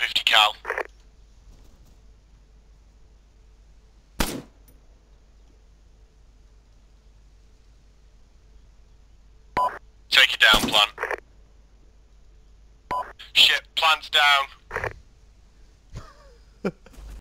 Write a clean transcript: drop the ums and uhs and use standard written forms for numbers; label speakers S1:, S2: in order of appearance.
S1: 50 cal. Take it down, plant. Shit, plant's down.